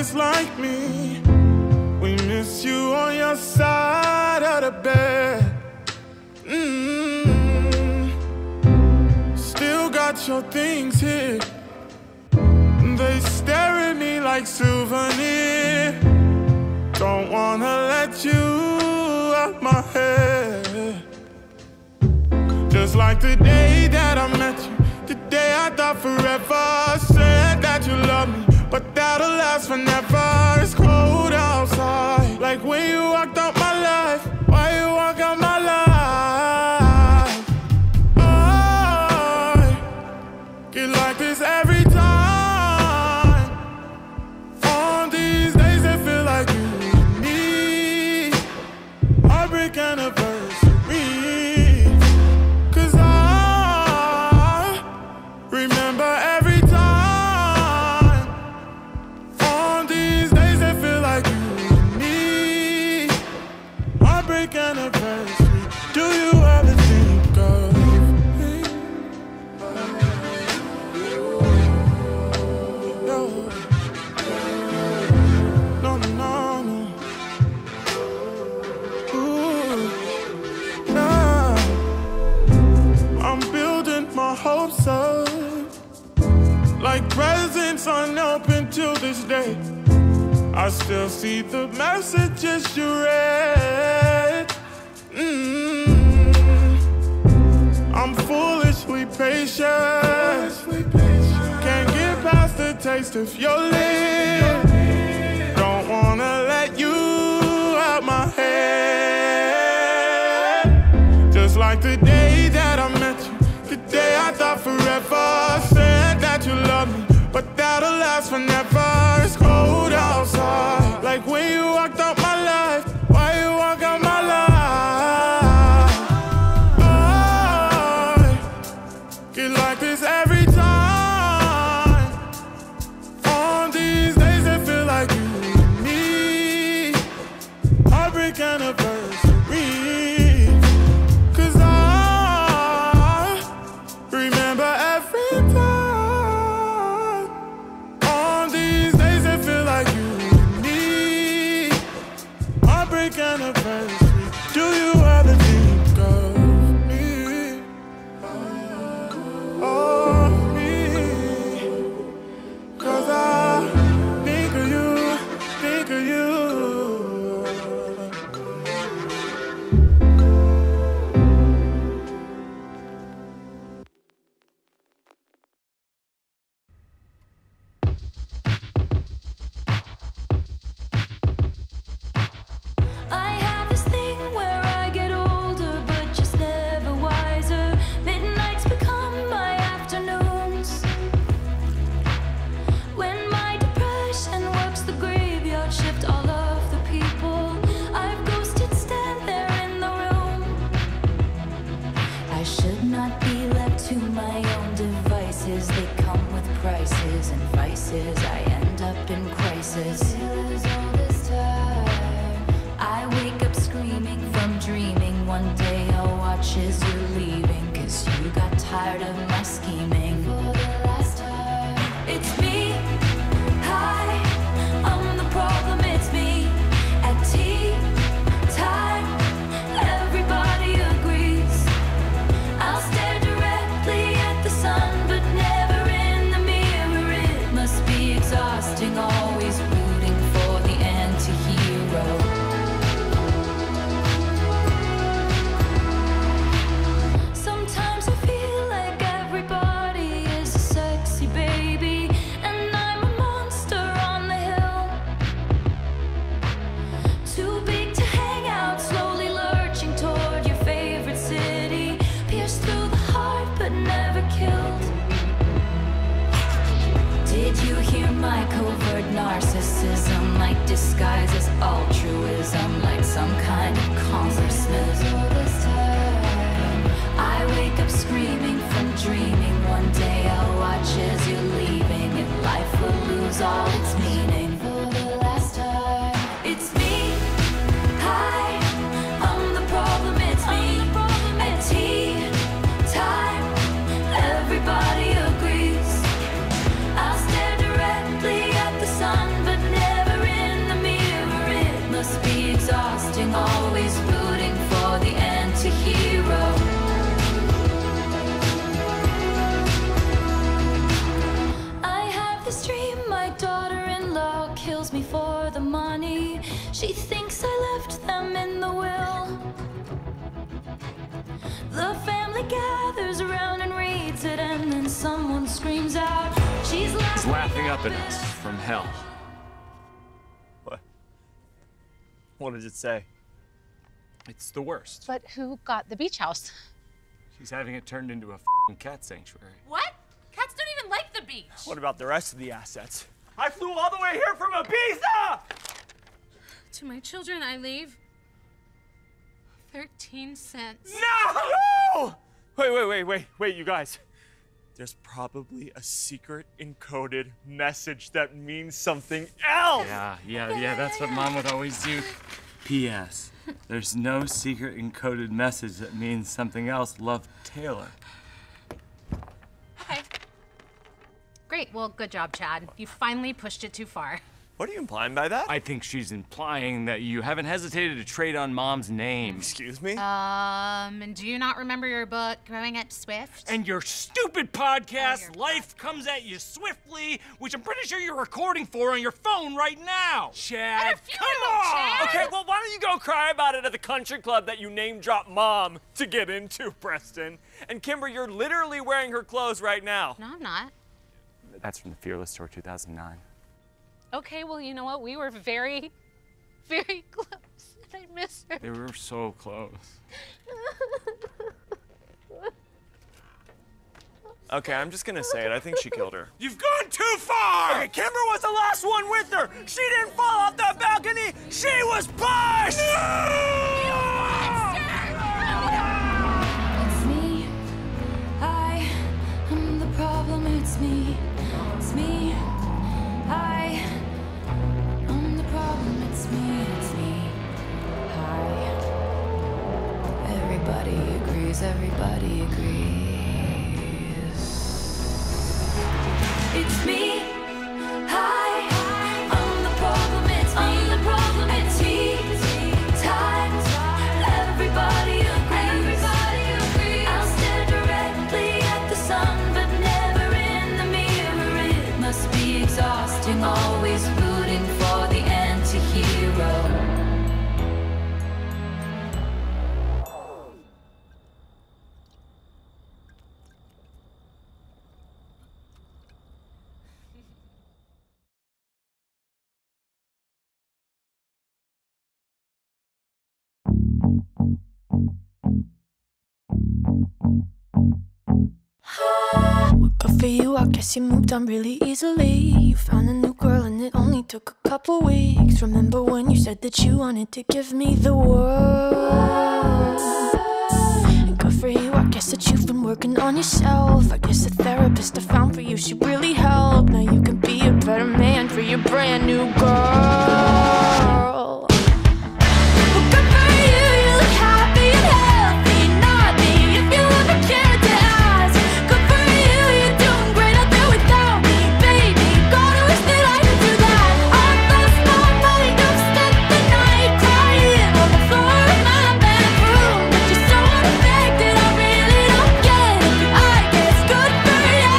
just like me. We miss you on your side of the bed. Still got your things here. They stare at me like souvenirs. Don't wanna let you out my head. Just like the day that I met you, the day I thought forever. Said that you love me, but that'll last forever. It's cold outside, like when you walked out my life. Why you walk out my life? I get like this every time. On these days that feel like you and me. Heartbreak anniversary. 'Cause I remember every time. On these days that feel like you and me. Heartbreak anniversary. Do you ever think of me? No, no, no, no. Ooh, nah. I'm building my hopes up, like presents unopened till this day. I still see the messages you read. I'm foolishly patient. Can't get past the taste of your lips. Don't wanna let you out my head. Just like the day that I met you, the day I thought forever. Said that you love me, but that'll last forever. It's cold outside, like when you walked out my life. Why you walk out my life? I get like this every time. On these days that feel like you and me. Heartbreak anniversary. 'Cause I remember every time. On these days that feel like you and me. Heartbreak anniversary. Do you ever think of me? Oh, me. 'Cause I think of you, think of you. I have this thing where I get older, but just never wiser. Midnights become my afternoons. When my depression works the graveyard shift, all of the people I've ghosted stand there in the room. I should not be left to my own devices. They come with prices and vices. I end up in crisis. All this time, I wake up screaming from dreaming. One day I'll watch as you're leaving, 'cause you got tired of my scheming. For the last time, it's me. Hi, I'm the problem, it's me. At tea time, everybody agrees. I'll stare directly at the sun, but never in the mirror. It must be exhausting, always rooting for the anti-hero. Sometimes I feel like everybody is a sexy baby, and I'm a monster on the hill. Too big to hang out, slowly lurching toward your favorite city. Pierced through the heart, but never killed. Did you hear my covert narcissism? Like disguises altruism, like some kind of consciousness. All this time, I wake up screaming from dreaming. One day I'll watch as you're leaving, and life will lose all its meaning. For the last time, it's me. Hi, I'm the problem, it's me. At tea time, everybody agrees. I'll stare directly at the sun, but never She thinks I left them in the will. The family gathers around and reads it, and then someone screams out, she's laughing up at us from hell. What? What does it say? It's the worst. But who got the beach house? She's having it turned into a f***ing cat sanctuary. What? Cats don't even like the beach. What about the rest of the assets? I flew all the way here from Ibiza! To my children, I leave 13 cents. No! Wait, you guys. There's probably a secret encoded message that means something else! Yeah, that's what Mom would always do. P.S. There's no secret encoded message that means something else. Love, Taylor. Okay. Great, well, good job, Chad. You finally pushed it too far. What are you implying by that? I think she's implying that you haven't hesitated to trade on Mom's name. Excuse me? And do you not remember your book, Growing Up Swift? And your stupid podcast, Life Comes at You Swiftly, which I'm pretty sure you're recording for on your phone right now. Chad, come on! Chad. Okay, well, why don't you go cry about it at the country club that you name-dropped Mom to get into, Preston? And Kimber, you're literally wearing her clothes right now. No, I'm not. That's from the Fearless Tour 2009. Okay, well, you know what? We were very, very close. And I miss her. They were so close. Okay, I'm just gonna say it. I think she killed her. You've gone too far! Okay, Kimber was the last one with her! She didn't fall off that balcony! She was pushed! It's me. I am the problem. It's me. It's me. I am the problem. It's me. It's me. Hi. Everybody agrees. Everybody agrees. It's me. Hi. I'm the problem. It's me. I'm the problem. It's me. Times. Everybody agrees. Everybody agrees. I'll stare directly at the sun, but never in the mirror. It must be exhausting, always rooting for the anti-hero. Good for you, I guess you moved on really easily. You found a new girl and it only took a couple weeks. Remember when you said that you wanted to give me the world? And good for you, I guess that you've been working on yourself. I guess the therapist I found for you, she really helped. Now you can be a better man for your brand new girl. Well, good for you, you look happy and healthy. Not me, if you ever cared to ask. Good for you, you're doing great out there without me, baby. God, I wish that I could do that. I've lost my mind, I've spent the night crying on the floor of my bedroom. But you're so unaffected, I really don't get it. I guess good for you.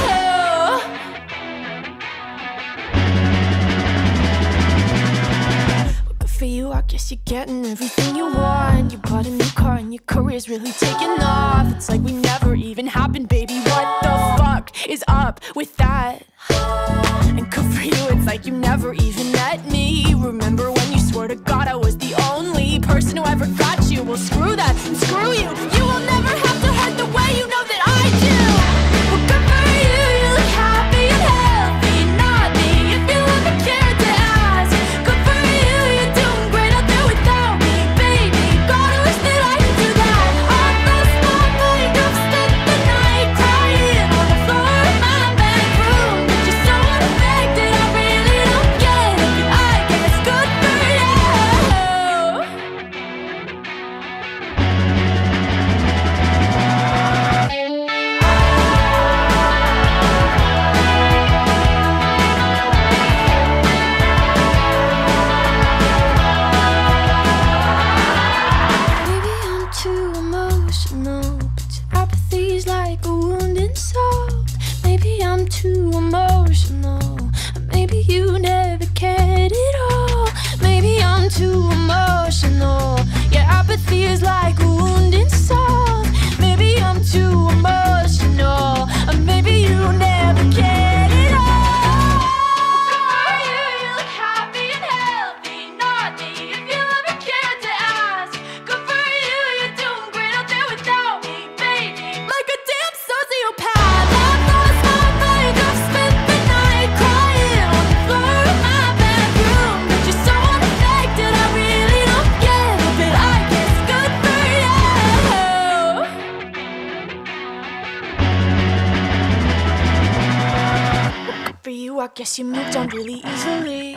Well, good for you, I guess you're getting everything you want. You bought a new car and your career's really taking off. It's like we never even happened, baby. What the fuck is up with that? And good for you, it's like you never even met me. Remember when you swore to God I was the only person who ever got you? Well, screw that and screw you. You will never have to hurt the way you know that I do. Well, good for you, you look happy and healthy. Not me, if you ever cared to ask. Good for you, you're doing great out there without me, baby. God, I wish that I could do that. I've lost my mind, I've spent the night crying on the floor of my bedroom. But you're so unaffected, I really don't get it. I guess good for you. Maybe I'm too emotional, but your apathy's like a wounded soul. Maybe I'm too emotional, maybe you never cared at all. Maybe I'm is like a wound inside. Maybe I'm too emotional, or maybe you never get it all. For you, you look happy and healthy, not me. If you ever cared to ask, good for you, you're doing great out there without me, baby. Like a damn sociopath, I've lost my mind. I've spent the night crying on the floor of my bedroom. But you're so unaffected, I really don't get it. But I guess good for you. Good for you, I guess you moved on really easily.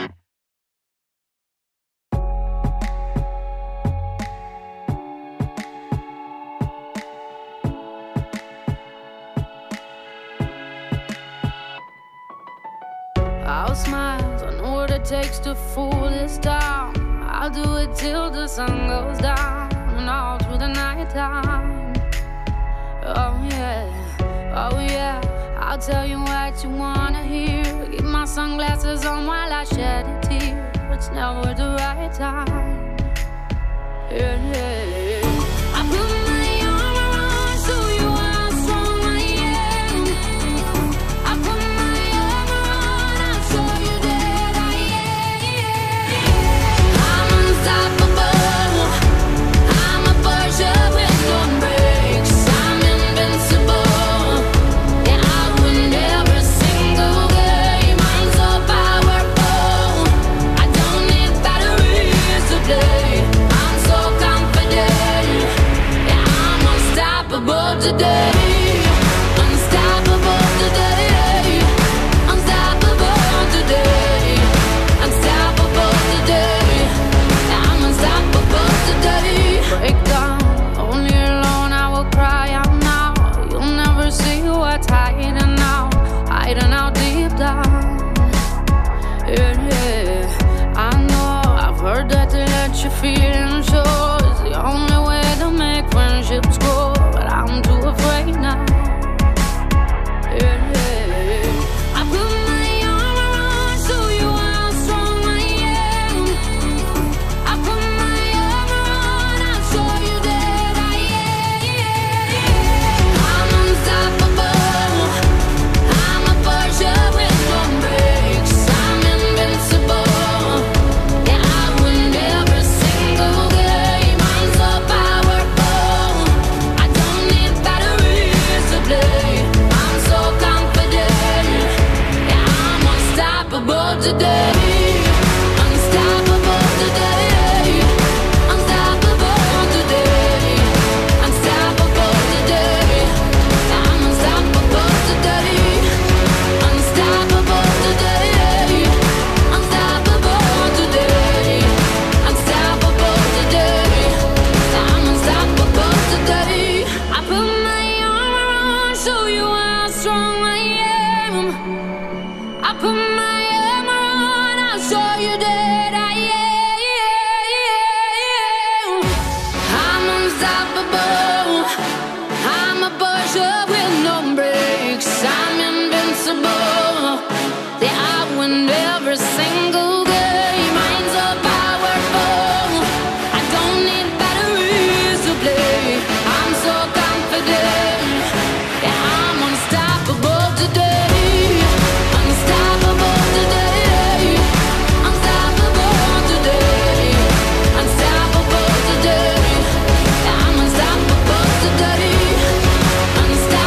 I'll smile, I know what it takes to fool this town. I'll do it till the sun goes down and all through the night time. Oh yeah, I'll tell you what you wanna hear. Keep my sunglasses on while I shed a tear. It's never the right time. Yeah. I put my arm around so you how strong I am. I put my arm around, I'll show you that I am. I'm unstoppable. I'm a Porsche with no brakes. I'm invincible. Yeah, I win every single game. I'm so powerful. I don't need batteries to play. I'm so confident. Yeah, I'm unstoppable today. Unstoppable today. Unstoppable today. Unstoppable today. Yeah, I'm unstoppable today. Break down, only alone I will cry out now. You'll never see what's hiding out deep down. Yeah, I know I've heard that to let your feelings show is the only way to make friendships grow, but I'm too afraid now. Yeah. I put my arm around so you how strong I am. I put my arm around, I'll show you that I am. I'm unstoppable. I'm a Porsche with no brakes. I'm invincible. Yeah, I win every single game. I'm so powerful. I don't need batteries to play. I'm so confident. Yeah, I'm unstoppable today. Unstoppable today. Unstoppable today. Unstoppable today. Yeah, I'm unstoppable today. Unstoppable today. Unstoppable today. Unstoppable today. Yeah, I'm unstoppable today. I put my arm around, show you how strong I am. I put my arm around, I'll show you that I am. I'm unstoppable. I'm a Porsche with no brakes. I'm invincible. Yeah, I win every single game. I'm so powerful. I don't need batteries to play. I'm so confident. Yeah, I'm unstoppable today. Unstoppable today. Unstoppable today. Unstoppable today. Yeah, I'm unstoppable today. Unstoppable.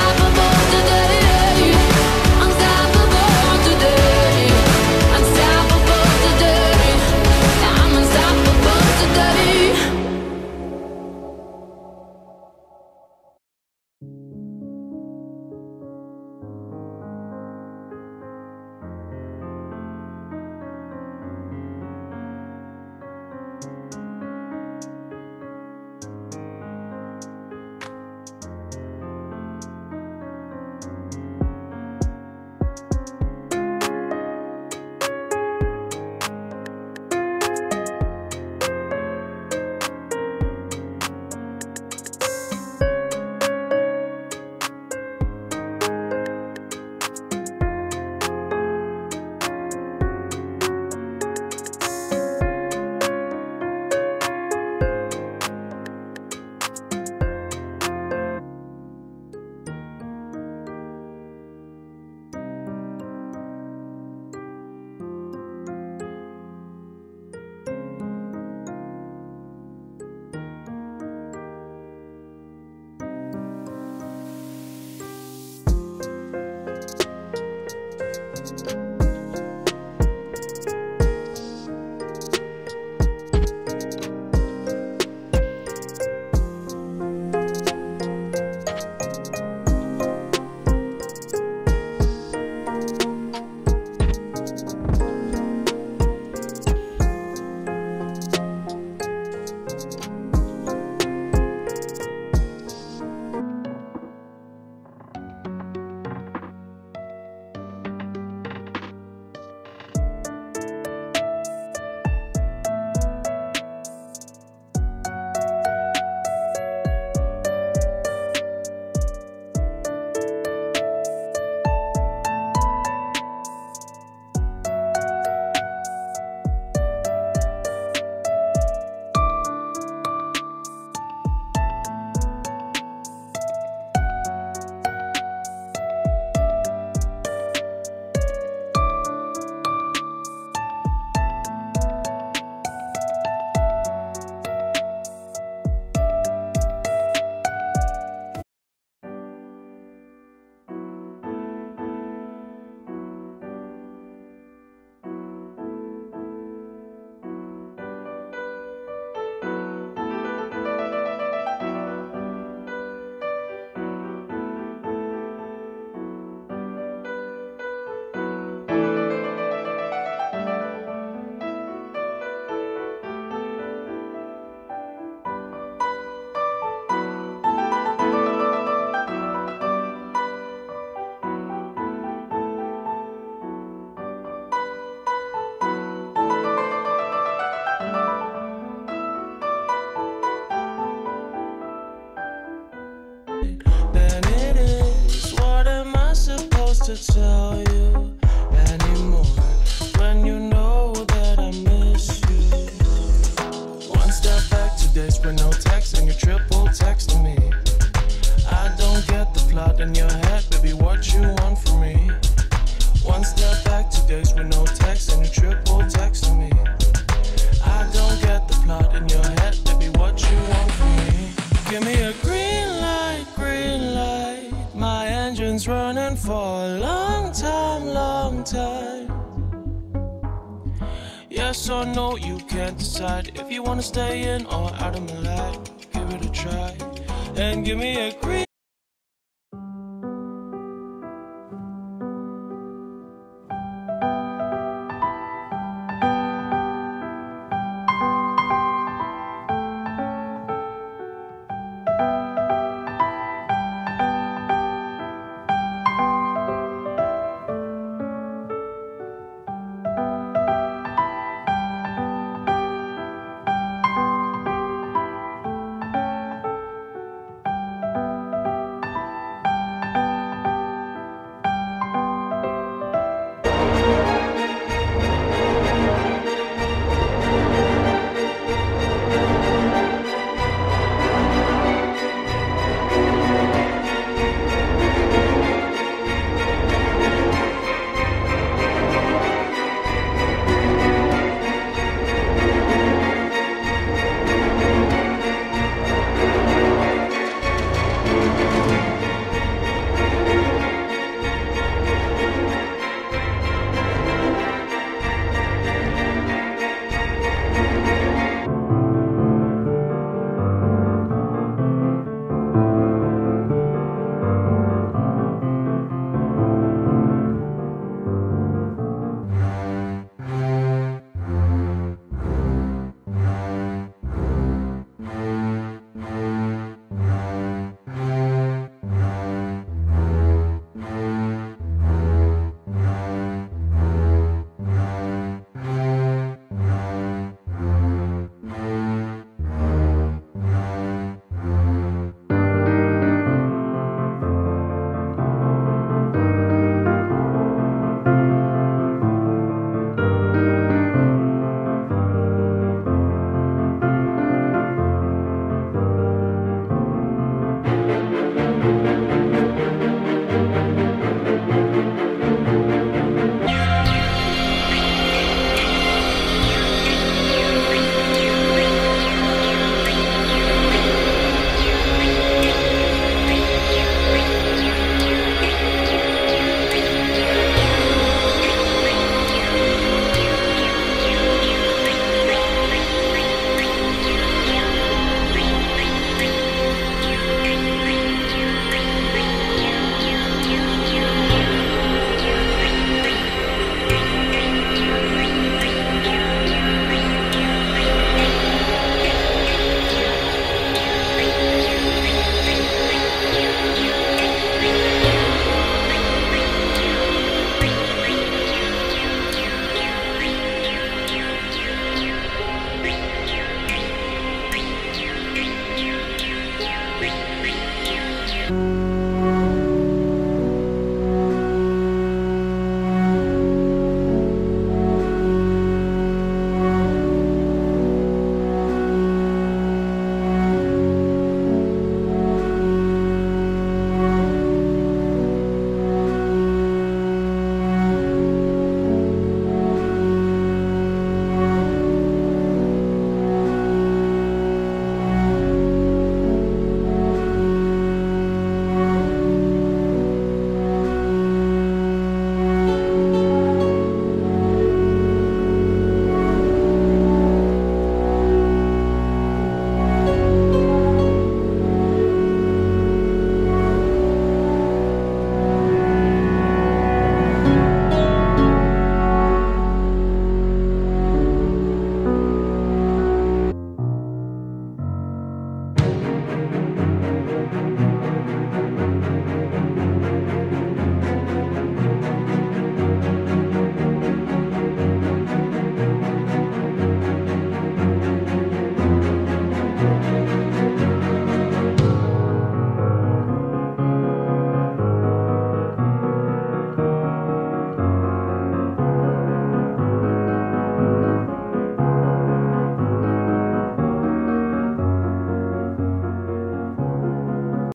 to tell you anymore when you know that I miss you. One step back, 2 days with no text, and you triple texting me. I don't get the plot in your head, baby, what you want from me. One step back, 2 days with no text, and you triple texting me. I don't get the plot in your head, baby, what you want from me. Give me a green light, green light. My engine's running for a long time, long time. Yes or no, you can't decide if you wanna stay in or out of my life. Give it a try and give me a green